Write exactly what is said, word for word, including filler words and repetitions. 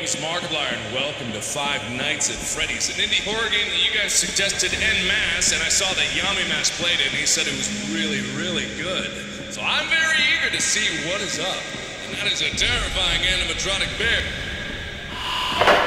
name is Markiplier, and welcome to Five Nights at Freddy's, an indie horror game that you guys suggested en masse, and I saw that Yamimash played it, and he said it was really, really good. So I'm very eager to see what is up, and that is a terrifying animatronic bear.